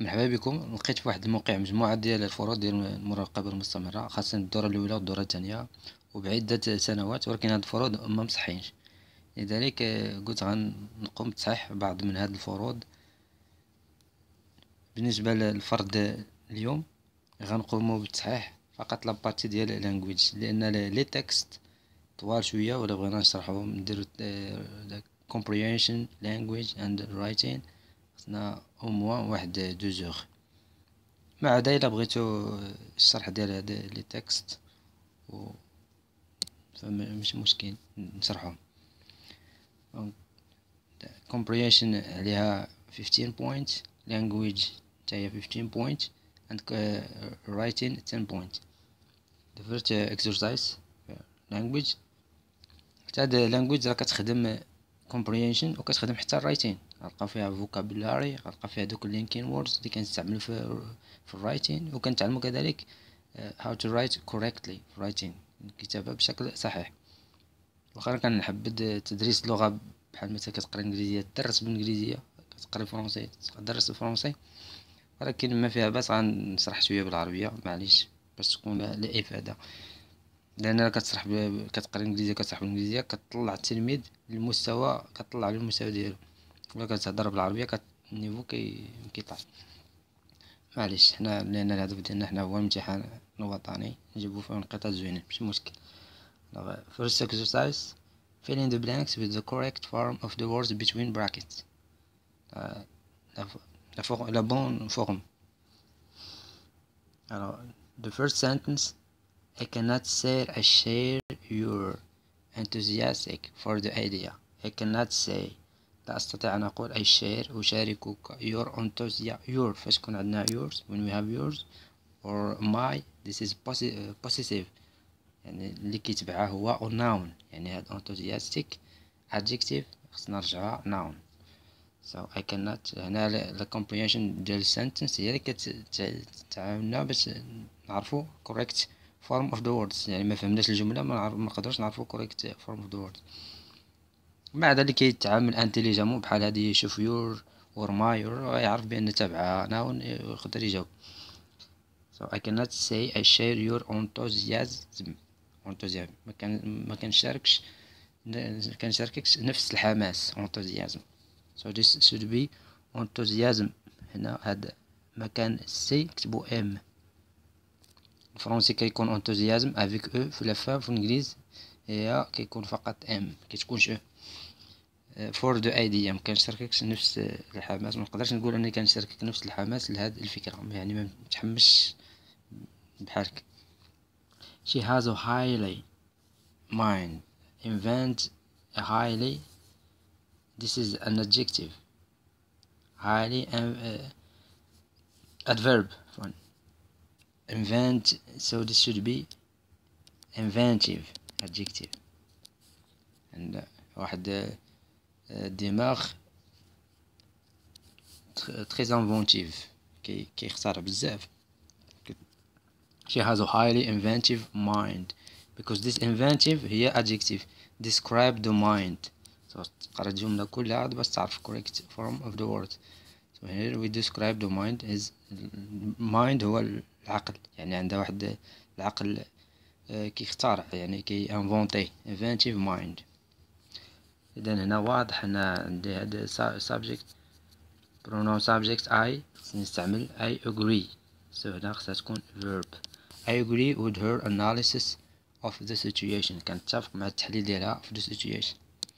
مرحبا بكم. لقيت في واحد الموقع مجموعة ديال الفروض ديال المراقبة المستمرة، خاصة الدورة الأولى والدورة الثانية وبعدة سنوات، ولكن هاد الفروض ما مصحينش. لذلك قلت غنقوم بتصحيح بعض من هاد الفروض. بالنسبة للفرض اليوم غنقومو بالتصحيح فقط لابارتي ديال لانجويج، لأن لي تكست طوال شوية ولا بغينا نشرحوهم نديرو comprehension language and writing خصنا او موان واحد 2 heures. ما عدا الا بغيتو الشرح ديال هاد لي تكست فمش مشكل نشرحهم. comprehension عليها 15 point، language تاهي 15 point and writing 10 point. the first exercise language حتى هاد language راه كتخدم comprehension وكتخدم حتى writing، غنلقاو فيها vocabulary، غنلقاو فيها دوك linking words اللي كنستعملو في writing، وكنتعلمو كذلك how to write correctly في writing، الكتابة بشكل صحيح. واخا كنحبذ تدريس اللغة بحال مثلا كتقرا انجليزية تدرس بالانجليزية، كتقري فرونسي تدرس الفرونسي، ولكن ما فيها باس غنشرح شوية بالعربية معليش باش تكون لإفادة. لأن كتشرح كتقرا انجليزية كتشرح بالانجليزية كتطلع التلميذ للمستوى، كتطلع للمستوى ديالو. ولا كتهضر بالعربية النيفو كيطيح. معليش حنا لأن الهدف ديالنا حنا هو الامتحان الوطني نجيبو فيه نقاط زوينين ماشي مشكل. First exercise: fill in the blanks with the correct form of the words between brackets. La bonne forme. Alors, the first sentence: I cannot say I share your enthusiastic for the idea. I cannot say، لا أستطيع أن أقول I share أشاركك your enthusiasm. your فاش يكون عندنا yours when we have yours or my this is possessive، يعني اللي كيتبعها هو noun، يعني هاد enthusiastic adjective خصنا نرجعها noun. so I cannot هنا la comprehension ديال sentence هي اللي كتعاوننا باش نعرفو correct form of the words، يعني ما فهمناش الجملة ما نقدرش نعرفو correct form of the words. مع ذلك اللي كيتعامل انتيليجامون بحال هادي يشوف يور or my or يعرف بأن تابعها noun يقدر يجاوب. so I cannot say I share your enthusiasm. ما كنشارككش نفس الحماس enthusiasm. so this should be enthusiasm. هنا هاد مكان سي كتبو ام. الفرنسي كيكون enthusiasm avec e في لافا، في الانجليز هي كيكون فقط ام كتكونش e. for the idea مكنشارككش نفس الحماس، منقدرش نقول اني كنشاركك نفس الحماس لهاد الفكرة، يعني ما متحمسش بحالك. she has a highly mind. invent a highly this is an adjective. highly adverb fun. invent so this should be inventive adjective. and واحد دماغ très inventive كيخترع بزاف. she has a highly inventive mind because this inventive هي adjective describe the mind. so تقرا الجملة كلها باش تعرف correct form of the word. so here we describe the mind is mind هو العقل، يعني عنده واحد العقل كيخترع، يعني كي inventer inventive mind. إذن هنا واضح أن عندي هاد subject pronoun subject I خصني نستعمل I agree. so هنا خصها تكون verb. I agree with her analysis of the situation. كنتفق مع التحليل ديالها في the situation.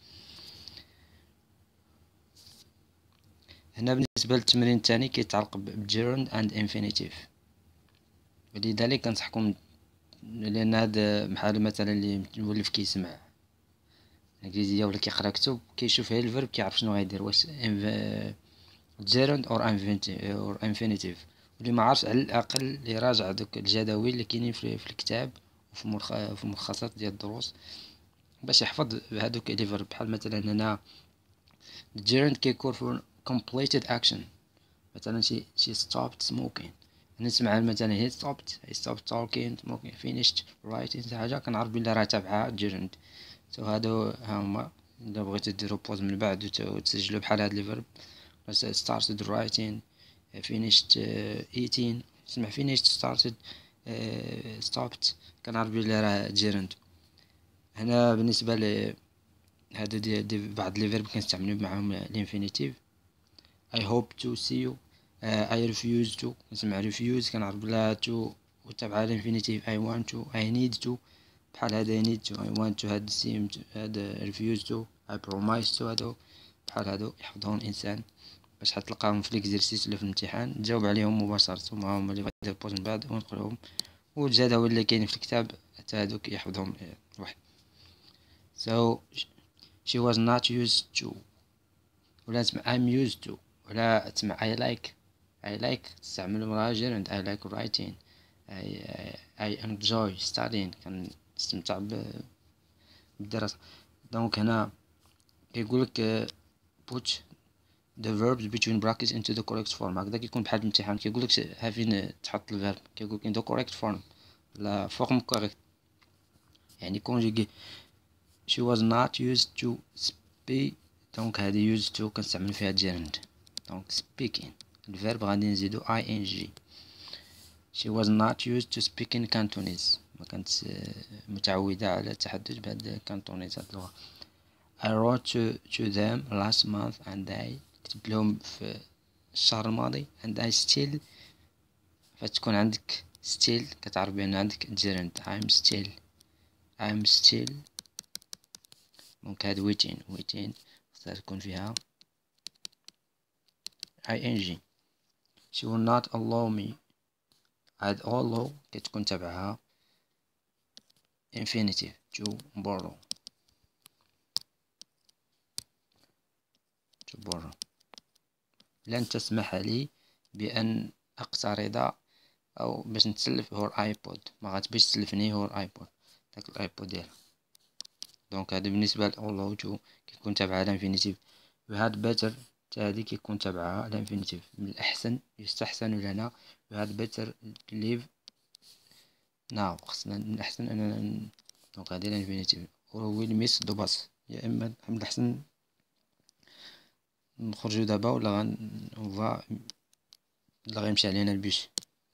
هنا بالنسبة للتمرين الثاني كيتعلق بالgerund and infinitive، ولذلك كنصحكم لأن هذا بحال مثلا اللي مولف كيسمع الانجليزية ولا كيقرا كتب كيشوف هي الفيرب كيعرف شنو غيدير، واش gerund or infinitive. واللي ما عارفش على الاقل يراجع دوك الجداول اللي كاينين في الكتاب وفي الملخصات ديال الدروس باش يحفظ هذوك لي فيرب. بحال مثلا هنا gerund كيكون for completed action، مثلا she stopped smoking، نسمع مثلا he stopped talking smoking finished writing حاجه كنعرف بلي راه تابعها gerund. هادو هما الا بغيتو ديرو بوز من بعد وتسجلوا بحال هاد لي فيرب started writing finished eating، تسمع finished started stopped، كنعرف بلي راه gerund. هنا بالنسبة ل هادو دي بعض لي فيرب كنستعملو معاهم الانفينيتيف. I hope to see you، I refuse to، كنسمع refuse كنعرف بلا to وتابعها الانفينيتيف. I want to، I need to، بحال هذا I need to، I want to، هاد seem to، هاد refuse to، I promise to، هادو بحال هادو يحفظهم الانسان باش حتلقاهم في ليكزيرسيس ولا في الامتحان تجاوب عليهم مباشرة. هما اللي غادي يبوز من بعد ونقولهم، والجاد هو اللي كاين في الكتاب حتى هادوك يحفظهم واحد. So she was not used to، ولا تسمع I'm used to، ولا تسمع I like تستعمل مراها gerund. I like writing، I enjoy studying، كنستمتع بالدراسة. دونك هنا كيقولك put the verbs between brackets into the correct form. هكذا كيكون بحال الامتحان كيقولك هافين تحط الفيرب كيقولك in the correct form، لا forme correct، يعني conjugué. she was not used to speak، دونك هذه used to كنستعمل فيها gerund. دونك speaking الفيرب غادي نزيدو ing. she was not used to speaking Cantonese، ما كانت متعودة على التحدث بهاد كانتونيز هاد اللغة. I wrote to them last month and I، كتبت لهم في الشهر الماضي and I still، فتكون عندك still كتعرف بأن عندك gerund. I'm still دونك هاد waiting خصها تكون فيها ing. she will not allow me، هاد allow كتكون تبعها infinitive to borrow. لن تسمح لي بأن أقترض أو باش نتسلف هور ايبود، ما غاتبيش تسلفني هور ايبود، داك الايبود ديالها. دونك هذا بالنسبة لأولو تو كيكون تابعها الانفينيتيف. و هاد بيتر تا هادي كيكون تابعها الانفينيتيف. من الأحسن يستحسن لنا و هاد بيتر ليف ناو، خصنا من الأحسن أننا دونك هادي الانفينيتيف. و ويل ميس دو باس، يا إما من الأحسن نخرجو دابا ولا غيمشي علينا البيش.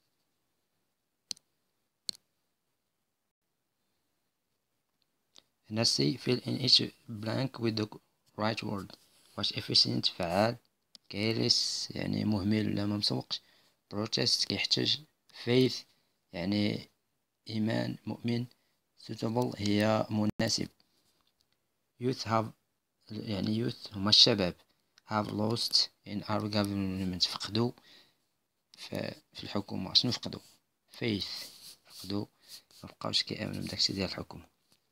هنا سي fill in each blank with the right word. واش efficient فعال، careless يعني مهمل ولا ممسوقش، protest كيحتج، faith يعني إيمان مؤمن، suitable هي مناسب، youth have يعني youth هما الشباب، have lost in our government فقدوا في الحكومة. شنو فقدوا؟ faith فقدوا مبقاوش كيأمنوا بداكشي ديال الحكومة.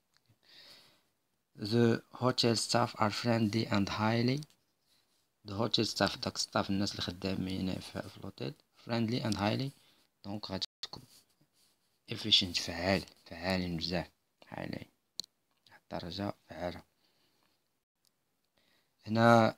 The hotel staff are friendly and highly، the hotel staff داك staff الناس اللي خدامين في الهوتيل friendly and highly، دونك غادي تكون efficient فعالين بزاف، highly درجة فعالة. هنا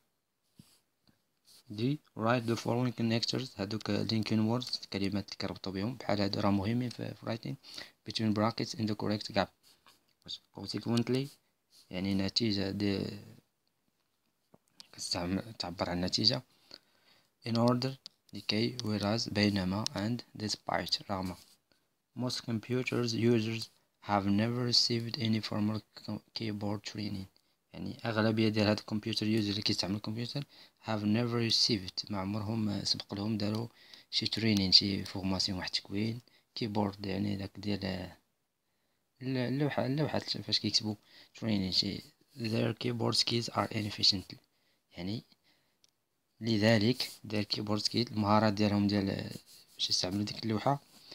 دي write the following connectors، هادوك linking words كلمات اللي كنربطو بهم بحال هادو راه مهمين في writing between brackets in the correct gap. consequently يعني نتيجة دي تعبر عن النتيجة. in order لكي، whereas بينما and despite رغم. most computers users have never received any formal keyboard training، يعني أغلبية ديال هاد الكمبيوتر يوزر اللي كيستعملوا الكمبيوتر have never received ما عمرهم سبق لهم داروا شي ترينين، شي فورماسيون، واحد التكوين كيبورد يعني داك ديال اللوحة فاش كيكتبوا training شي their keyboard skills are inefficient، يعني لذلك their keyboard skills المهارات ديالهم ديال باش يستعملوا ديك اللوحة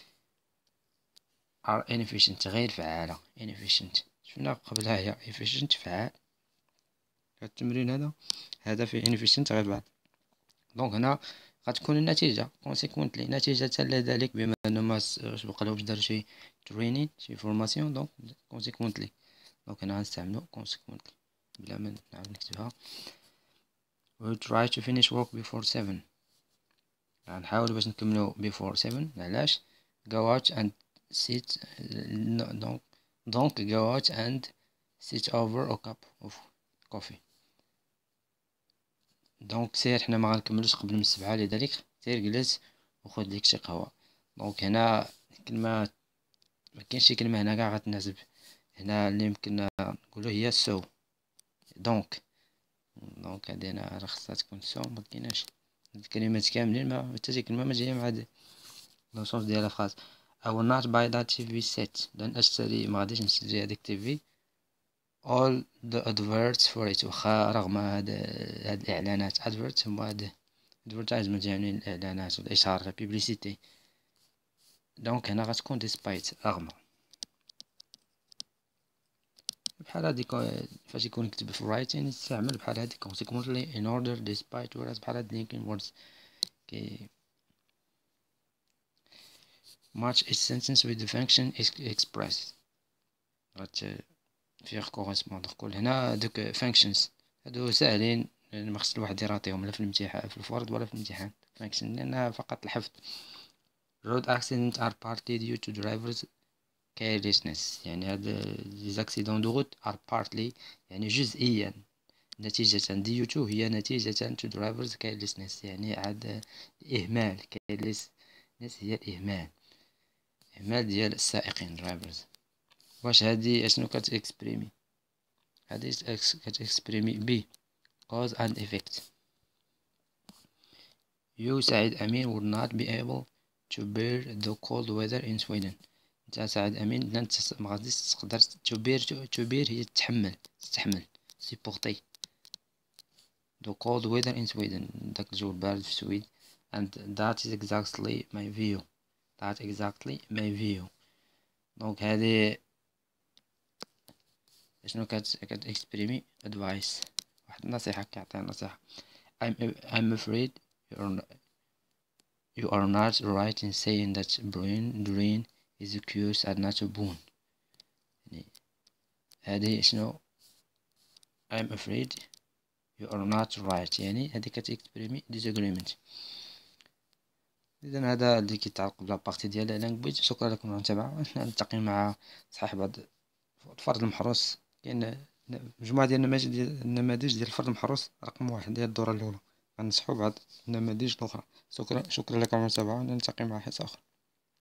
are inefficient غير فعالة. inefficient شفنا قبلها هي efficient فعال. التمرين هذا فيه inefficient غير بعد. دونك هنا غتكون النتيجة consequently نتيجة لذلك بما أنه ما سبق لهمش داروا شي training شي formation دونك consequently دونك هنا غنستعملو consequently بلا ما نعاود نكتبها. we try to finish work before 7، غنحاولو باش نكملو before 7. علاش؟ go out and sit donc go out and sit over a cup of coffee. دونك سير حنا ما غنكملوش قبل من 7 لذلك سير جلس وخذ ليك شي قهوة. دونك هنا كلمة مكاينش شي كلمة هنا قاع غتناسب. هنا اللي يمكن نقولو هي سو. دونك هادي هنا راه خصها تكون سو، مكايناش هاد الكلمات كاملين، ما حتى شي كلمة ما جاية مع لو سونس ديال لا فراز. I will not buy that TV set. لن أشتري، ما غاديش نشري هاديك التيفي. all the adverts for it. واخا رغم هاد الإعلانات. advert هما هاد advertisement يعني الإعلانات والإشهار، لا publicity. دونك هنا غتكون despite رغم. بحال هاديك فاش يكون يكتب في writing يستعمل بحال هاديك consequently in order despite، وراس بحال هاد linking words كي match each sentence with the function express. فيه correspondre. كل هنا دوك functions هادو ساهلين، ما خص الواحد يراطيهم لا في الامتحان في الفرض ولا في الامتحان function، لأنها فقط الحفظ. road accidents are partly due to drivers carelessness. يعني هاد les accidents de route are partly يعني جزئيا نتيجة due to هي نتيجة to drivers carelessness يعني عاد إهمال. carelessness هي الإهمال، إهمال ديال السائقين drivers. واش هادي اشنو كتإكسبريمي؟ هادي كتإكسبريمي ب cause and effect. You سعيد أمين would not be able to bear the cold weather in Sweden. انت سعيد أمين لن ما غاديش تقدر to bear هي تستحمل supporter the cold weather in Sweden، داك الجو البارد في السويد. and that is exactly my view. دونك هادي شنو كتإكسبريمي advice، واحد النصيحة، كيعطيها نصيحة. I'm afraid you are not right in saying that brain is a curse and not a boon. يعني هذه شنو I'm afraid you are not right، يعني هذه كتإكسبريمي disagreement. إذا هذا اللي كيتعلق بلا بارتي ديال language. شكرا لكم على المتابعة. نلتقي مع صحيح بعض الفرد المحروس. كاين مجموعة ديال النماذج ديال الفرد المحروس رقم 1 ديال الدورة الأولى. غنصحو بعض النماذج الأخرى. شكرا لكم على المتابعة، نلتقي مع حصة أخرى.